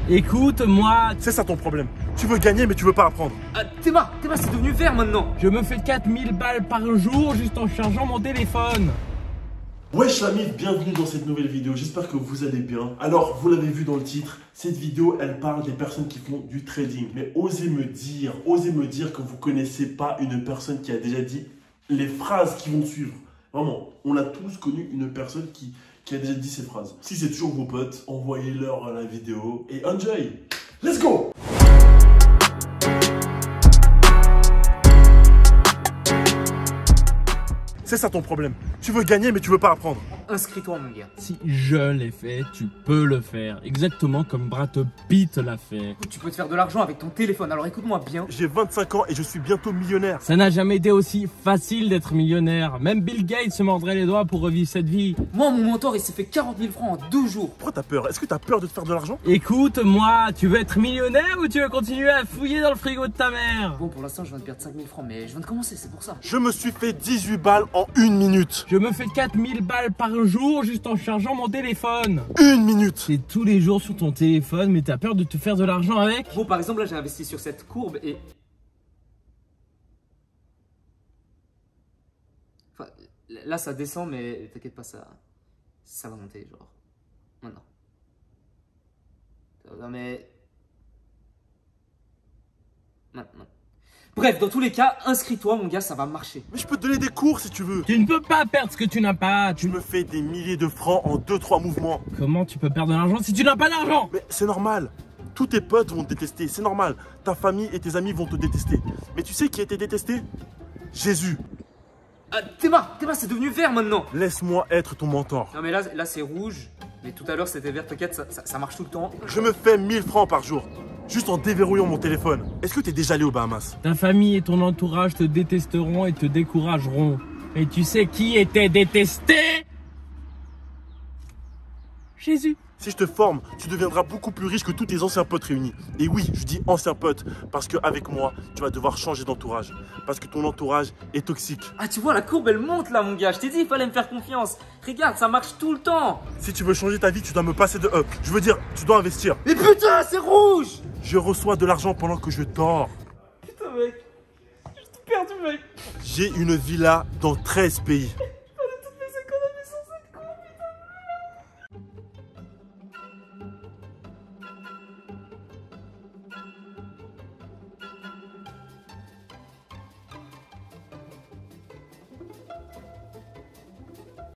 Écoute, moi... C'est ça ton problème. Tu veux gagner mais tu veux pas apprendre. Théma, c'est devenu vert maintenant. Je me fais 4000 balles par jour juste en chargeant mon téléphone. Wesh l'ami, bienvenue dans cette nouvelle vidéo, j'espère que vous allez bien. Alors, vous l'avez vu dans le titre, cette vidéo, elle parle des personnes qui font du trading. Mais osez me dire que vous connaissez pas une personne qui a déjà dit les phrases qui vont suivre. Vraiment, on a tous connu une personne qui a déjà dit ces phrases. Si c'est toujours vos potes, envoyez-leur la vidéo et enjoy. Let's go! C'est ça ton problème. Tu veux gagner mais tu veux pas apprendre. Inscris-toi mon gars. Si je l'ai fait, tu peux le faire. Exactement comme Brad Pitt l'a fait. Tu peux te faire de l'argent avec ton téléphone, alors écoute-moi bien. J'ai 25 ans et je suis bientôt millionnaire. Ça n'a jamais été aussi facile d'être millionnaire. Même Bill Gates se mordrait les doigts pour revivre cette vie. Moi, mon mentor, il s'est fait 40 000 francs en 2 jours. Pourquoi t'as peur? Est-ce que t'as peur de te faire de l'argent? Écoute, moi, tu veux être millionnaire ou tu veux continuer à fouiller dans le frigo de ta mère? Bon, pour l'instant, je viens de perdre 5 000 francs, mais je viens de commencer, c'est pour ça. Je me suis fait 18 balles en 1 minute. Je me fais 4000 balles par jour juste en chargeant mon téléphone. 1 minute. C'est tous les jours sur ton téléphone, mais t'as peur de te faire de l'argent avec? Bon, par exemple, là, j'ai investi sur cette courbe et... Enfin, là, ça descend, mais t'inquiète pas, ça va monter, genre... Maintenant. Non, mais... Maintenant. Bref, dans tous les cas, inscris-toi, mon gars, ça va marcher. Mais je peux te donner des cours si tu veux. Tu ne peux pas perdre ce que tu n'as pas. Tu me fais des milliers de francs en 2-3 mouvements. Comment tu peux perdre de l'argent si tu n'as pas d'argent? Mais c'est normal. Tous tes potes vont te détester, c'est normal. Ta famille et tes amis vont te détester. Mais tu sais qui a été détesté? Jésus. Théma, c'est devenu vert maintenant. Laisse-moi être ton mentor. Non mais là c'est rouge, mais tout à l'heure c'était vert, t'inquiète, ça marche tout le temps. Je me fais 1000 francs par jour, juste en déverrouillant mon téléphone. Est-ce que t'es déjà allé aux Bahamas? Ta famille et ton entourage te détesteront et te décourageront. Et tu sais qui était détesté? Jésus. Si je te forme, tu deviendras beaucoup plus riche que tous tes anciens potes réunis. Et oui, je dis anciens potes, parce qu'avec moi, tu vas devoir changer d'entourage. Parce que ton entourage est toxique. Ah tu vois, la courbe elle monte là mon gars, je t'ai dit il fallait me faire confiance. Regarde, ça marche tout le temps. Si tu veux changer ta vie, tu dois me passer de up. Je veux dire, tu dois investir. Mais putain, c'est rouge. Je reçois de l'argent pendant que je dors. Putain mec, j'ai tout perdu mec. J'ai une villa dans 13 pays.